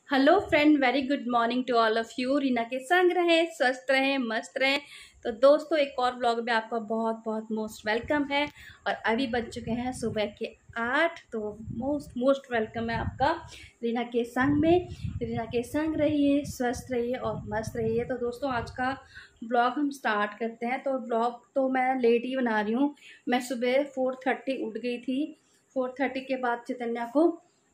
Hello friend, very good morning to all of you. Reena के संग रहें, स्वस्थ रहें, मस्त रहें। तो दोस्तों, एक और ब्लॉग में आपका बहुत बहुत मोस्ट वेलकम है। और अभी बज चुके हैं सुबह के 8। तो मोस्ट मोस्ट वेलकम है आपका रीना के संग में। रीना के संग रहिए, स्वस्थ रहिए और मस्त रहिए। तो दोस्तों, आज का ब्लॉग हम स्टार्ट करते हैं। तो ब्लॉग तो मैं लेट ही बना रही हूँ। मैं सुबह 4:30 उठ गई थी। 4:30 के बाद चैतन्या को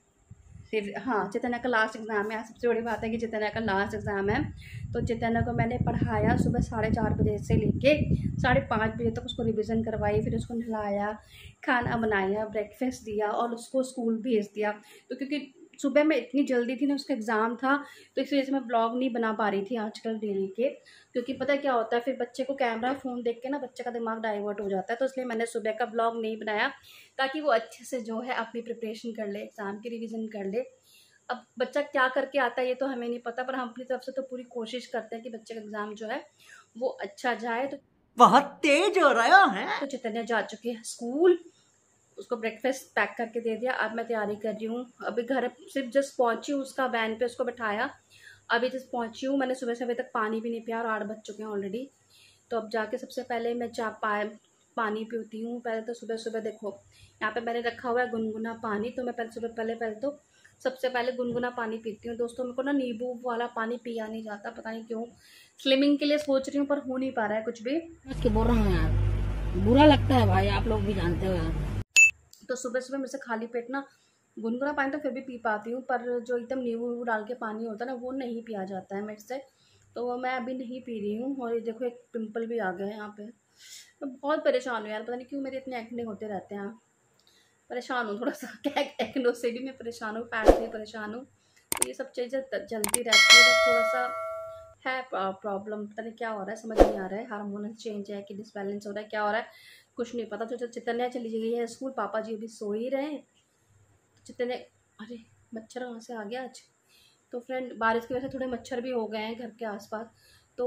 फिर चैतन्या का लास्ट एग्ज़ाम है। सबसे बड़ी बात है कि चैतन्या का लास्ट एग्ज़ाम है। तो चैतन्या को मैंने पढ़ाया सुबह 4:30 बजे से लेके 5:30 बजे तक। उसको रिवीजन करवाई, फिर उसको नहलाया, खाना बनाया, ब्रेकफास्ट दिया और उसको स्कूल भेज दिया। तो क्योंकि सुबह में इतनी जल्दी थी ना, उसका एग्ज़ाम था, तो इस वजह से मैं ब्लॉग नहीं बना पा रही थी आजकल डेली के। क्योंकि पता क्या होता है, फिर बच्चे को कैमरा फ़ोन देख के ना बच्चे का दिमाग डाइवर्ट हो जाता है। तो इसलिए मैंने सुबह का ब्लॉग नहीं बनाया, ताकि वो अच्छे से जो है अपनी प्रिपरेशन कर ले, एग्ज़ाम की रिवीजन कर ले। अब बच्चा क्या करके आता है ये तो हमें नहीं पता, पर हम अपनी तरफ से तो पूरी कोशिश करते हैं कि बच्चे का एग्ज़ाम जो है वो अच्छा जाए। तो बहुत तेज हो रहा है। तो चैतन्या जा चुके हैं स्कूल, उसको ब्रेकफास्ट पैक करके दे दिया। अब मैं तैयारी कर रही हूँ। अभी घर सिर्फ जस्ट पहुँची हूँ, उसका वैन पे उसको बैठाया। अभी जस्ट पहुँची हूँ। मैंने सुबह से अभी तक पानी भी नहीं पिया और 8 बज चुके हैं ऑलरेडी। तो अब जाके सबसे पहले मैं पानी पीती हूँ। पहले तो सुबह सुबह देखो, यहाँ पे मैंने रखा हुआ है गुनगुना पानी। तो मैं पहले तो सबसे पहले गुनगुना पानी पीती हूँ। दोस्तों, मेरे को ना नींबू वाला पानी पिया नहीं जाता, पता नहीं क्यों। स्लिमिंग के लिए सोच रही हूँ, पर हो नहीं पा रहा है कुछ भी। बोल रहा हूँ यार, बुरा लगता है भाई, आप लोग भी जानते हो यार। तो सुबह सुबह मुझसे खाली पेट ना गुनगुना पानी तो फिर भी पी पाती हूँ, पर जो एकदम नींबू वीबू डाल के पानी होता है ना, वो नहीं पिया जाता है मेरे से। तो वो मैं अभी नहीं पी रही हूँ। और ये देखो, एक पिंपल भी आ गया है यहाँ पे। मैं बहुत परेशान हूँ यार, पता नहीं क्यों मेरे इतने एक्ने होते रहते हैं। परेशान हूँ थोड़ा सा। क्या, एक्नो से भी मैं परेशान हूँ, पैर से भी परेशान हूँ। तो ये सब चीज़ें चलती रहती है। बस थोड़ा सा है प्रॉब्लम, पता नहीं क्या हो रहा है, समझ नहीं आ रहा है। हार्मोनल चेंज है कि डिसबैलेंस हो रहा है, क्या हो रहा है कुछ नहीं पता। तो चैतन्या चली गई है स्कूल, पापा जी अभी सो ही रहे हैं। चैतन्या, अरे मच्छर कहाँ से आ गया आज। तो फ्रेंड, बारिश की वजह से थोड़े मच्छर भी हो गए हैं घर के आसपास। तो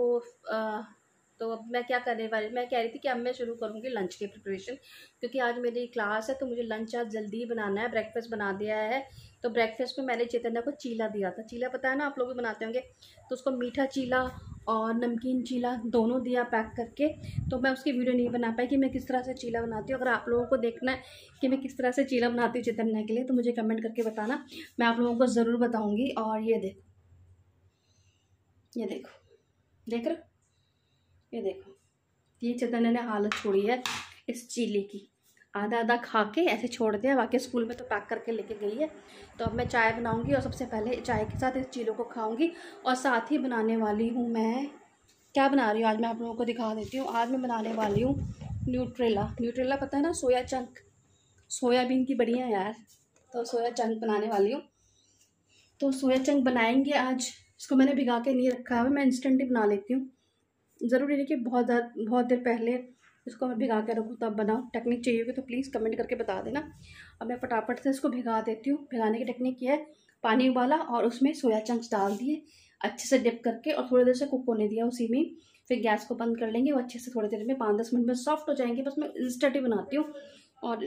तो अब मैं क्या करने वाली, मैं कह रही थी कि अब मैं शुरू करूँगी लंच की प्रिपरेशन। क्योंकि आज मेरी क्लास है, तो मुझे लंच आज जल्दी ही बनाना है। ब्रेकफास्ट बना दिया है। तो ब्रेकफास्ट में मैंने चैतन्या को चीला दिया था। चीला पता है ना, आप लोग भी बनाते होंगे। तो उसको मीठा चीला और नमकीन चीला दोनों दिया पैक करके। तो मैं उसकी वीडियो नहीं बना पाई कि मैं किस तरह से चीला बनाती हूँ। अगर आप लोगों को देखना है कि मैं किस तरह से चीला बनाती हूँ चैतन्या के लिए, तो मुझे कमेंट करके बताना, मैं आप लोगों को ज़रूर बताऊँगी। और ये देखो, ये देखो, देख रहे हो, ये देखो, ये चैतन्य ने हालत छोड़ी है इस चीले की। आधा आधा खा के ऐसे छोड़ दिया, बाकी स्कूल में तो पैक करके लेके गई है। तो अब मैं चाय बनाऊंगी और सबसे पहले चाय के साथ इस चीलों को खाऊंगी। और साथ ही बनाने वाली हूँ मैं, क्या बना रही हूँ आज मैं आप लोगों को दिखा देती हूँ। आज मैं बनाने वाली हूँ न्यूट्रेला। न्यूट्रेला पता है ना, सोया चंक, सोयाबीन की बढ़िया यार। तो सोया चंक बनाने वाली हूँ। तो सोया चंक बनाएंगे आज। इसको मैंने भिगा के नहीं रखा है, मैं इंस्टेंट ही बना लेती हूँ। ज़रूरी नहीं कि बहुत देर पहले इसको मैं भिगा के रखूँ तब बनाऊँ। टेक्निक चाहिए होगी तो प्लीज़ कमेंट करके बता देना। अब मैं फटाफट से इसको भिगा देती हूँ। भिगाने की टेक्निक ये है, पानी उबाला और उसमें सोया चंक्स डाल दिए, अच्छे से डिप करके, और थोड़ी देर से कुक होने दिया उसी में। फिर गैस को बंद कर लेंगे। वो अच्छे से थोड़ी देर में 5-10 मिनट में सॉफ्ट हो जाएंगे। बस मैं इंस्टेंट ही बनाती हूँ। और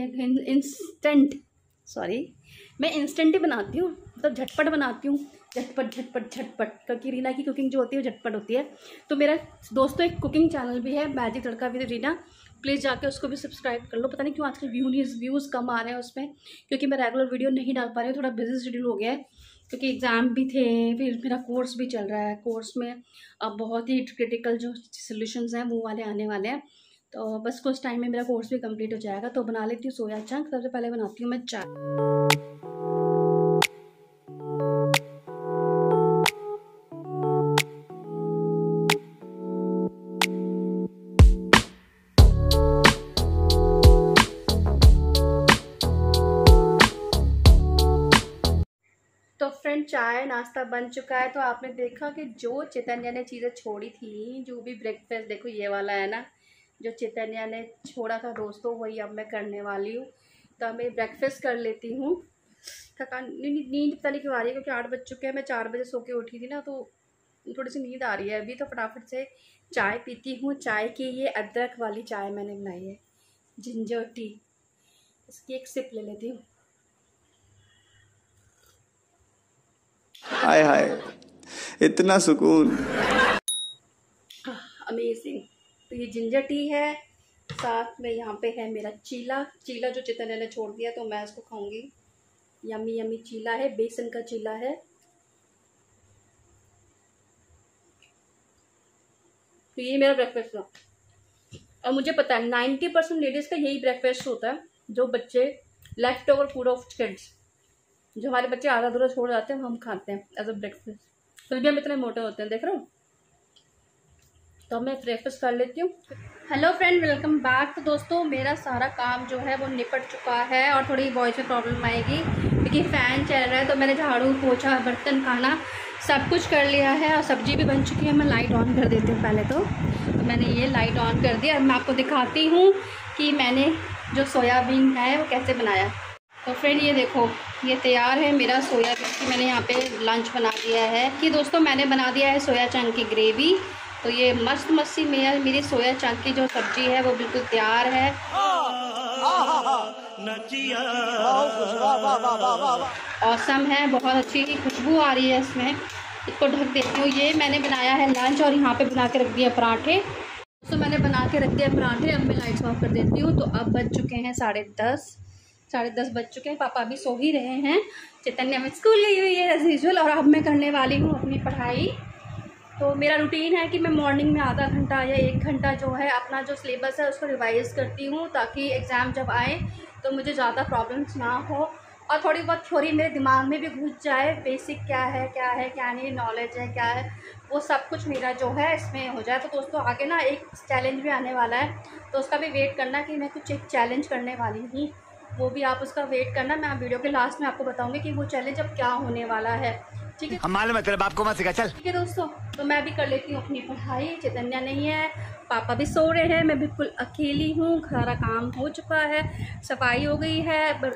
मैं इंस्टेंट ही बनाती हूँ, मतलब झटपट बनाती हूँ। झटपट झटपट झटपट, क्योंकि रीना की कुकिंग जो होती है वो झटपट होती है। तो मेरा दोस्तों एक कुकिंग चैनल भी है, magic tadka with Reena. Please जाके उसको भी सब्सक्राइब कर लो। पता नहीं क्यों आजकल व्यूज़ कम आ रहे हैं उसमें, क्योंकि मैं रेगुलर वीडियो नहीं डाल पा रही हूँ। थोड़ा बिजी शेड्यूल हो गया है, क्योंकि एग्ज़ाम भी थे, फिर मेरा कोर्स भी चल रहा है। कोर्स में अब बहुत ही क्रिटिकल जो सोल्यूशंस हैं वो वाले आने वाले हैं। तो बस कुछ टाइम में मेरा कोर्स भी कंप्लीट हो जाएगा। तो बना लेती हूँ सोया चंक। सबसे पहले बनाती हूँ मैं चाय। तो फ्रेंड, चाय नाश्ता बन चुका है। तो आपने देखा कि जो चैतन्या ने चीज़ें छोड़ी थी, जो भी ब्रेकफास्ट देखो ये वाला है ना, जो चैतन्या ने छोड़ा था दोस्तों, वही अब मैं करने वाली हूँ। तो मैं ब्रेकफास्ट कर लेती हूँ। थकान नींद पता नहीं क्यों आ रही है, क्योंकि 8 बज चुके हैं। मैं 4 बजे सो के उठी थी ना, तो थोड़ी सी नींद आ रही है अभी। तो फटाफट से चाय पीती हूँ। चाय की ये अदरक वाली चाय मैंने बनाई है, जिंजर टी। इसकी एक सिप ले लेती हूँ। हाय हाय, इतना सुकून। अमेजिंग। तो ये जिंजर टी है, साथ में यहाँ पे है मेरा चीला जो चेतन ने छोड़ दिया तो मैं इसको खाऊंगी। यमी यमी चीला है, बेसन का चीला है। तो ये मेरा ब्रेकफास्ट था और मुझे पता है 90% लेडीज़ का यही ब्रेकफास्ट होता है। जो बच्चे left over food of kids, जो हमारे बच्चे आधा अधूरा छोड़ जाते हैं, हम खाते हैं एज अ ब्रेकफास्ट। फिर भी हम इतने मोटे होते हैं, देख रहे हो। तो मैं ब्रेकफास्ट कर लेती हूँ। Hello friend, welcome back. तो दोस्तों मेरा सारा काम जो है वो निपट चुका है और थोड़ी वॉइस में प्रॉब्लम आएगी क्योंकि फ़ैन चल रहा है। तो मैंने झाड़ू पोछा बर्तन खाना सब कुछ कर लिया है और सब्ज़ी भी बन चुकी है। मैं लाइट ऑन कर देती हूँ पहले तो मैंने ये लाइट ऑन कर दिया। अब मैं आपको दिखाती हूँ कि मैंने जो सोयाबीन है वो कैसे बनाया। तो फ्रेंड ये देखो, ये तैयार है मेरा सोयाबीन की। मैंने यहाँ पे लंच बना दिया है कि दोस्तों मैंने बना दिया है सोया चंक की ग्रेवी। तो ये मस्त मस्ती मेरी सोया चंक की जो सब्जी है वो बिल्कुल तैयार है। औसम है, बहुत अच्छी खुशबू आ रही है इसमें। इसको ढक देती हूँ। ये मैंने बनाया है लंच और यहाँ पे बना के रख दिया पराठे। तो मैंने बना के रख दिया पराठे। अब मैं लाइट्स ऑफ कर देती हूँ। तो अब बज चुके हैं 10:30 बज चुके हैं। पापा अभी सो ही रहे हैं। चैतन्य में स्कूल गई हुई है एज यूजुअल और अब मैं करने वाली हूँ अपनी पढ़ाई। तो मेरा रूटीन है कि मैं मॉर्निंग में आधा घंटा या 1 घंटा जो है अपना जो सिलेबस है उसको रिवाइज़ करती हूँ ताकि एग्ज़ाम जब आए तो मुझे ज़्यादा प्रॉब्लम्स ना हो और थोड़ी बहुत थ्योरी मेरे दिमाग में भी घुस जाए। बेसिक क्या है क्या नहीं, नॉलेज है क्या है, वो सब कुछ मेरा जो है इसमें हो जाए। तो दोस्तों आगे ना एक चैलेंज भी आने वाला है तो उसका भी वेट करना कि मैं कुछ एक चैलेंज करने वाली हूँ, वो भी आप उसका वेट करना। मैं वीडियो के लास्ट में आपको बताऊँगी कि वो चैलेंज अब क्या होने वाला है। ठीक है, हम मालूम है तेरे बाप को मत सिखा, चल। ठीक है दोस्तों, तो मैं भी कर लेती हूँ अपनी पढ़ाई। चैतन्य नहीं है, पापा भी सो रहे हैं, मैं बिल्कुल अकेली हूँ। सारा काम हो चुका है, सफाई हो गई है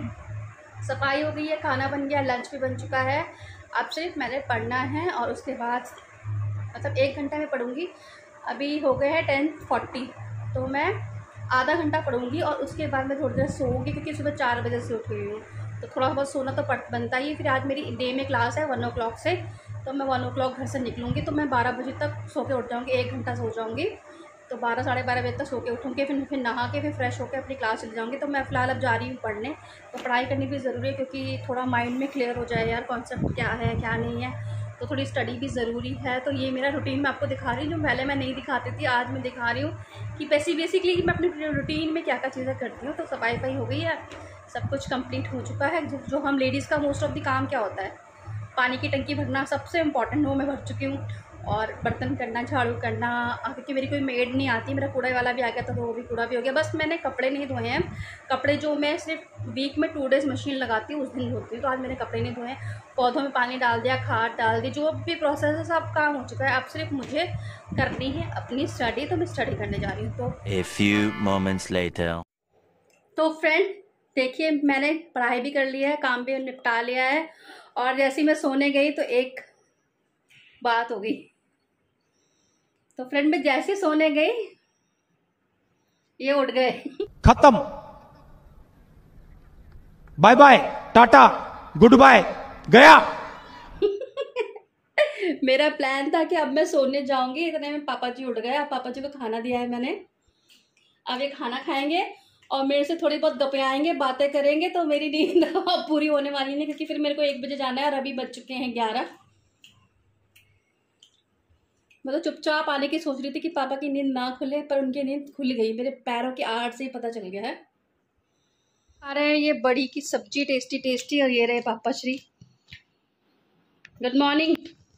सफाई हो गई है, खाना बन गया, लंच भी बन चुका है। अब सिर्फ मैंने पढ़ना है और उसके बाद मतलब 1 घंटा में पढ़ूँगी। अभी हो गए हैं 10:40 तो मैं आधा घंटा पढ़ूँगी और उसके बाद मैं थोड़ी देर सोऊंगी क्योंकि सुबह 4 बजे से उठ गई हूँ तो थोड़ा बहुत सोना तो बनता ही है। फिर आज मेरी डे में क्लास है 1 o'clock से, तो मैं 1 o'clock घर से निकलूँगी तो मैं 12 बजे तक सो के उठ जाऊँगी। 1 घंटा सो जाऊँगी तो 12 साढ़े 12 बजे तक सो के उठूँगी। फिर नहा के फिर फ्रेश होकर अपनी क्लास चली जाऊँगी। तो मैं फ़िलहाल अब जा रही हूँ पढ़ने। तो पढ़ाई करनी भी ज़रूरी है क्योंकि थोड़ा माइंड में क्लियर हो जाए यार कॉन्सेप्ट क्या है क्या नहीं है, तो थोड़ी स्टडी भी ज़रूरी है। तो ये मेरा रूटीन मैं आपको दिखा रही हूँ, जो पहले मैं नहीं दिखाती थी आज मैं दिखा रही हूँ कि बेसिकली मैं अपनी रूटीन में क्या क्या चीज़ें करती हूँ। तो सफाई हो गई है, सब कुछ कंप्लीट हो चुका है। जो हम लेडीज़ का मोस्ट ऑफ द काम क्या होता है, पानी की टंकी भरना सबसे इम्पॉर्टेंट, वो मैं भर चुकी हूँ। और बर्तन करना, झाड़ू करना, क्योंकि मेरी कोई मेड नहीं आती, मेरा कूड़ा वाला भी आ गया था तो वो भी कूड़ा भी हो गया। बस मैंने कपड़े नहीं धोए हैं। कपड़े जो मैं सिर्फ वीक में 2 days मशीन लगाती हूँ उस दिन धोती हूँ। तो आज मैंने कपड़े नहीं धोए हैं। पौधों में पानी डाल दिया, खाद डाल दी, जो भी प्रोसेस है सब काम हो चुका है। अब सिर्फ मुझे करनी है अपनी स्टडी, तो मैं स्टडी करने जा रही हूँ। तो A few moments later. तो फ्रेंड देखिए, मैंने पढ़ाई भी कर लिया है, काम भी निपटा लिया है और जैसे ही मैं सोने गई तो एक बात हो गई। तो फ्रेंड मैं जैसे सोने गई ये उठ गए। खत्म, bye bye, tata, good bye, गया। मेरा प्लान था कि अब मैं सोने जाऊंगी, इतने में पापा जी उठ गए। अब पापा जी को खाना दिया है मैंने, अब ये खाना खाएंगे और मेरे से थोड़ी बहुत गप्पे आएंगे, बातें करेंगे तो मेरी नींद अब पूरी होने वाली नहीं क्योंकि फिर मेरे को 1 बजे जाना है और अभी बज चुके हैं 11। मैं तो चुपचाप आने की सोच रही थी कि पापा की नींद ना खुले, पर उनकी नींद खुल गई। मेरे पैरों की आहट से ही पता चल गया है। अरे ये बड़ी की सब्जी टेस्टी और ये रहे पापा श्री। Good morning.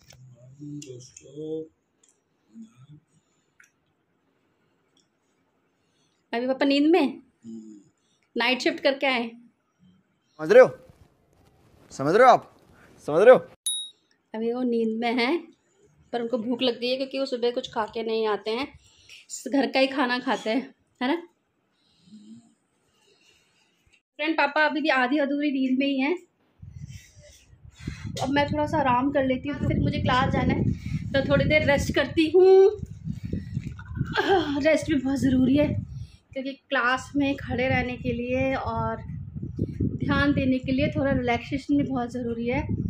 अभी पापा नींद में, नाइट शिफ्ट करके आए। समझ रहे हो आप, समझ रहे हो। अभी वो नींद में हैं पर उनको भूख लग गई है क्योंकि वो सुबह कुछ खा के नहीं आते हैं, घर का ही खाना खाते हैं, है ना फ्रेंड। पापा अभी भी आधी अधूरी नींद में ही हैं। अब मैं थोड़ा सा आराम कर लेती हूँ, फिर मुझे क्लास जाना है तो थोड़ी देर रेस्ट करती हूँ। रेस्ट भी बहुत ज़रूरी है क्योंकि क्लास में खड़े रहने के लिए और ध्यान देने के लिए थोड़ा रिलैक्सेशन भी बहुत ज़रूरी है।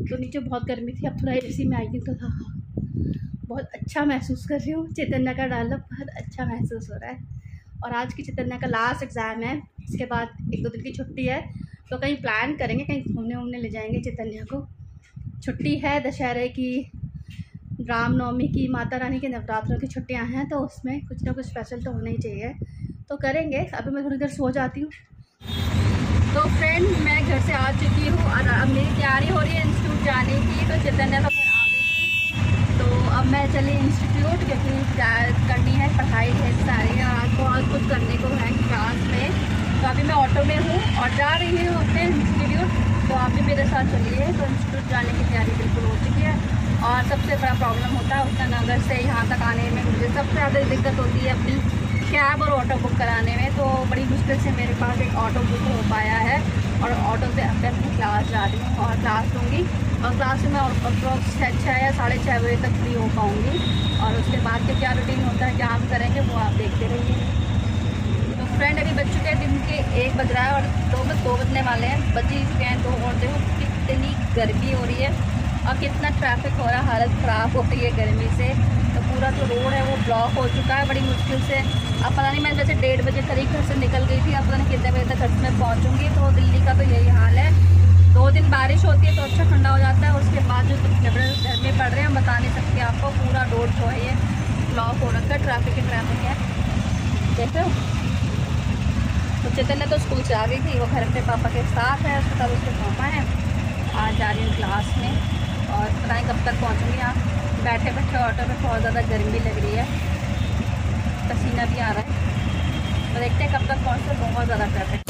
तो नीचे बहुत गर्मी थी, अब थोड़ा एसी में आई हूँ तो बहुत अच्छा महसूस कर रही हूँ। चैतन्य का डायलॉग बहुत अच्छा महसूस हो रहा है। और आज की चैतन्य का लास्ट एग्ज़ाम है, इसके बाद 1-2 दिन की छुट्टी है, तो कहीं प्लान करेंगे, कहीं घूमने ले जाएंगे चैतन्य को। छुट्टी है दशहरे की, रामनवमी की, माता रानी के नवरात्रों की छुट्टियां हैं, तो उसमें कुछ ना कुछ स्पेशल तो होना ही चाहिए, तो करेंगे। अभी मैं थोड़ी देर सो जाती हूँ। तो फ्रेंड, मैं घर से आ चुकी हूँ और अब मेरी तैयारी हो रही है इंस्टीट्यूट जाने की। तो चैतन्य तो फिर आ गई थी, तो अब मैं चली इंस्टीट्यूट, क्योंकि करनी है पढ़ाई है सारी, और आज बहुत कुछ करने को है क्लास में। तो अभी मैं ऑटो में हूँ और जा रही हूँ अपने इंस्टीट्यूट, तो आप भी मेरे साथ चलिए। तो इंस्टीट्यूट जाने की तैयारी बिल्कुल हो चुकी है। और सबसे बड़ा प्रॉब्लम होता है उत्तर नगर से यहाँ तक आने में, मुझे सबसे ज़्यादा दिक्कत होती है अपनी कैब और ऑटो बुक कराने में। तो बड़ी मुश्किल से मेरे पास एक ऑटो बुक हो पाया है, और ऑटो से अब अपनी क्लास जा रही हूँ और क्लास लूँगी। और क्लास में मैं अप्रॉक्स 6 या 6:30 बजे तक फ्री हो पाऊँगी। और उसके बाद के क्या रूटीन होता है, क्या हम करेंगे, वो आप देखते रहिए। तो फ्रेंड, अभी बज चुके हैं दिन के 1 बज रहा है और 2 बजने वाले हैं, बज ही चुके हैं 2। और देखो कितनी गर्मी हो रही है और कितना ट्रैफिक हो रहा है, हालत ख़राब हो रही है गर्मी से। तो पूरा जो रोड है वो ब्लॉक हो चुका है बड़ी मुश्किल से। अब पता नहीं, मैं जैसे 1:30 बजे करीब घर से निकल गई थी, अब पता नहीं कितने बजे तक घर में पहुँचूँगी। तो दिल्ली का तो यही हाल है, 2 दिन बारिश होती है तो अच्छा ठंडा हो जाता है, उसके बाद जो गर्मी पड़ रहे हैं हम बता नहीं सकते आपको। पूरा रोड जो है ये ब्लॉक हो रखा है, ट्रैफिक है, देखो। तो चैतन्य तो स्कूल से आ गई थी, वो घर अपने पापा के साथ है, उसके साथ उसके पापा हैं। आज जा रही हूँ क्लास में, और पता नहीं कब तक पहुँचूँगी। यहाँ बैठे ऑटो में बहुत ज़्यादा गर्मी लग रही है, पसीना भी आ रहा है, तो देखते हैं कब तक पहुँचते। बहुत ज़्यादा traffic.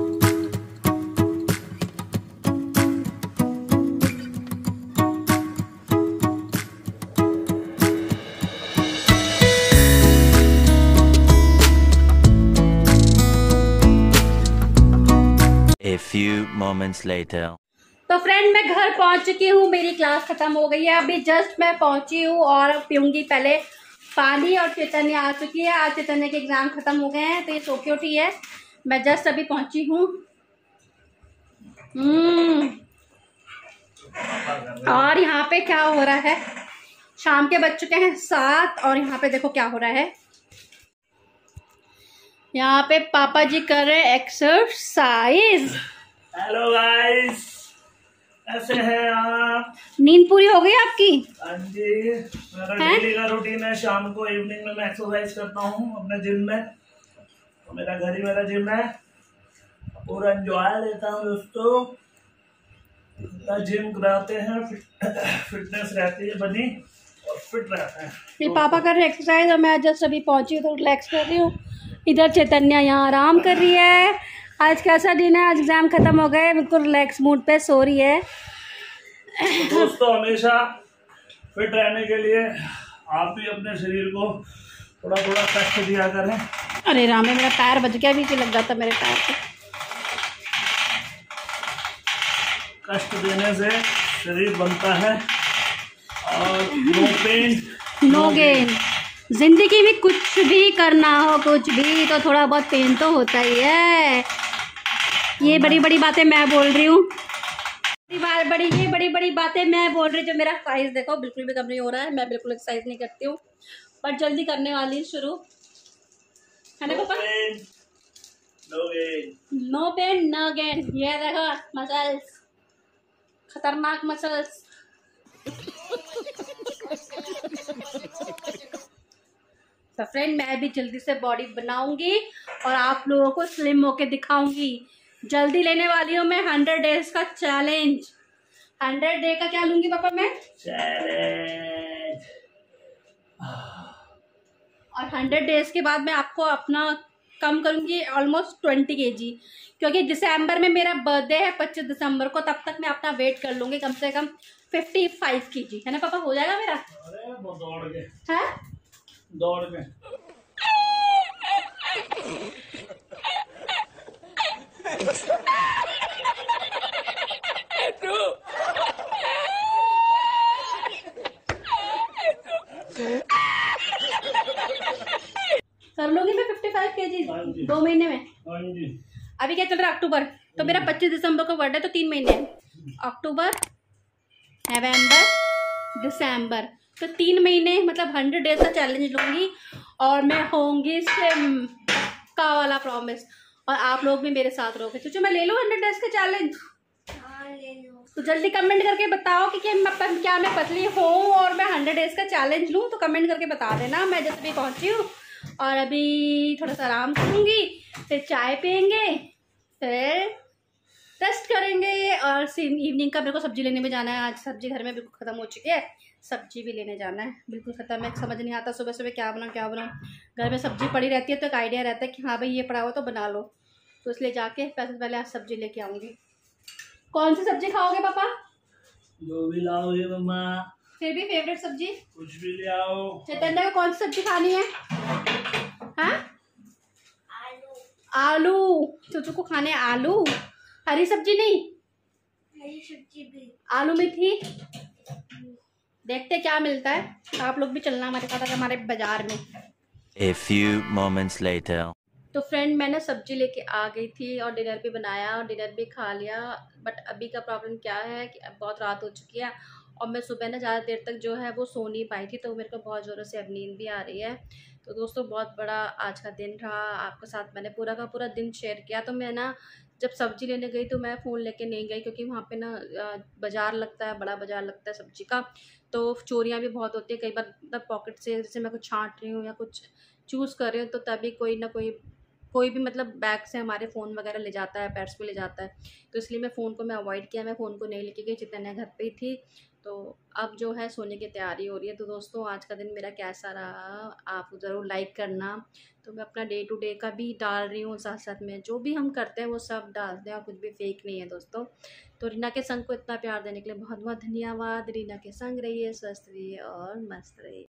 A few moments later. तो फ्रेंड, मैं घर पहुंच चुकी हूँ, मेरी क्लास खत्म हो गई है, अभी जस्ट मैं पहुंची हूँ और पीऊँगी पहले पानी। और चैतन्य आ चुकी है, आज चैतन्य के एग्ज़ाम खत्म हो गए हैं, तो ये सो के उठी है। मैं जस्ट अभी पहुंची हूँ। और यहाँ पे क्या हो रहा है, शाम के बज चुके हैं 7, और यहाँ पे देखो क्या हो रहा है। यहाँ पे पापा जी कर रहे हैं एक्सरसाइज। हेलो गाइस, कैसे हैं आप? नींद पूरी हो गई आपकी? हाँ जी, मेरा डेली का रूटीन है, शाम को इवनिंग में मैं एक्सरसाइज करता हूँ अपने जिम में। तो मेरा घर ही मेरा जिम है, पूरा एंजॉय लेता हूँ दोस्तों। जिम कराते हैं, फिटनेस रहती है बनी और फिट रहते हैं। ये पापा कर रहे एक्सरसाइज और मैं जस्ट अभी पहुंची हूँ तो रिलैक्स कर रही हूँ। इधर चैतन्य यहाँ आराम कर रही है। आज कैसा दिन है, आज एग्जाम खत्म हो गए, बिल्कुल रिलैक्स मूड पे सो रही है। तो दोस्तों, हमेशा फिट रहने के लिए आप भी अपने शरीर को थोड़ा थोड़ा कष्ट दिया करें। अरे राम, मेरा पैर बज गया, भी लग जाता मेरे पैर पे। कष्ट देने से शरीर बनता है, और नो पेन नो गेन। जिंदगी में कुछ भी करना हो, कुछ भी, तो थोड़ा बहुत पेन तो होता ही है। ये बड़ी बड़ी बातें मैं बोल रही हूँ, बड़ी बड़ी बातें मैं बोल रही हूँ। जो मेरा एक्सरसाइज देखो बिल्कुल भी कम नहीं हो रहा है, मैं बिल्कुल एक्सरसाइज नहीं करती हूँ, पर जल्दी करने वाली हूँ शुरू, है ना पापा? No pain no gain. ये देखो मसल्स, खतरनाक मसल्स। तो फ्रेंड, मैं भी जल्दी से बॉडी बनाऊंगी और आप लोगों को स्लिम होके दिखाऊंगी। जल्दी लेने वाली हूँ मैं 100 डेज का चैलेंज। 100 डे का क्या लूंगी पापा मैं? चैलेंज। और 100 डेज के बाद मैं आपको अपना कम करूंगी ऑलमोस्ट 20 kg, क्योंकि दिसंबर में मेरा बर्थडे है 25 दिसंबर को, तब तक मैं अपना वेट कर लूंगी कम से कम 55 kg, है ना पापा? हो जाएगा मेरा? अरे वो दौड़ के कर लूंगी मैं 55 kg 2 महीने में। हाँ जी। अभी क्या चल रहा है, अक्टूबर, तो मेरा 25 दिसंबर को बर्थडे, तो 3 महीने हैं। अक्टूबर नवंबर, दिसंबर, तो 3 महीने मतलब 100 डेज का चैलेंज लूँगी और मैं होंगी सिम का वाला प्रॉमिस, और आप लोग भी मेरे साथ रहोगे। तो मैं ले लूँ 100 डेज का चैलेंज? तो जल्दी कमेंट करके बताओ कि क्या मैं पतली हूँ और मैं 100 डेज का चैलेंज लूँ, तो कमेंट करके बता देना। मैं जैसे भी पहुँची हूँ और अभी थोड़ा सा आराम करूँगी, फिर चाय पियेंगे, फिर रेस्ट करेंगे, और इवनिंग का मेरे को सब्जी लेने में जाना है। आज सब्जी घर में बिल्कुल ख़त्म हो चुकी है, सब्जी भी लेने जाना है, बिल्कुल ख़त्म है। समझ नहीं आता सुबह सुबह क्या बनाऊँ। घर में सब्जी पड़ी रहती है तो एक आइडिया रहता है कि हाँ भाई ये पड़ा हुआ तो बना लो, तो इसलिए जाके पहले आज सब्जी लेके आऊँगी। कौन सी सब्जी खाओगे पापा? जो भी लाओगे मम्मा। फिर भी फेवरेट सब्जी कुछ भी ले आओ। चैतन्य को कौन सी सब्जी खानी है? हाँ, आलू। चूचू को खाने आलू, हरी सब्जी नहीं, हरी सब्जी भी आलू में थी। देखते क्या मिलता है। आप लोग भी चलना हमारे साथ हमारे बाजार में। A few moments later. तो फ्रेंड मैं ना सब्जी लेके आ गई थी और डिनर भी बनाया और डिनर भी खा लिया। बट अभी का प्रॉब्लम क्या है कि अब बहुत रात हो चुकी है और मैं सुबह ना ज़्यादा देर तक जो है वो सो नहीं पाई थी, तो मेरे को बहुत ज़ोरों से अब नींद भी आ रही है। तो दोस्तों बहुत बड़ा आज का दिन रहा, आपके साथ मैंने पूरा का पूरा दिन शेयर किया। तो मैं ना जब सब्ज़ी लेने गई तो मैं फ़ोन लेके नहीं गई, क्योंकि वहाँ पे ना बाज़ार लगता है, बड़ा बाज़ार लगता है सब्ज़ी का, तो चोरियाँ भी बहुत होती है। कई बार मतलब पॉकेट से जैसे मैं कुछ छाँट रही हूँ या कुछ चूज़ कर रही हूँ तो तभी कोई भी मतलब बैग से हमारे फ़ोन वगैरह ले जाता है, पर्स में ले जाता है। तो इसलिए मैं फ़ोन को अवॉइड किया, मैं फ़ोन को नहीं लेके गई, जितना घर पे ही थी। तो अब जो है सोने की तैयारी हो रही है। तो दोस्तों आज का दिन मेरा कैसा रहा आप ज़रूर लाइक करना। तो मैं अपना डे टू डे का भी डाल रही हूँ, साथ साथ में जो भी हम करते हैं वो सब डालते हैं और कुछ भी फेक नहीं है दोस्तों। तो रीना के संग को इतना प्यार देने के लिए बहुत बहुत धन्यवाद। रीना के संग रहिए, स्वस्थ रहिए और मस्त रहिए।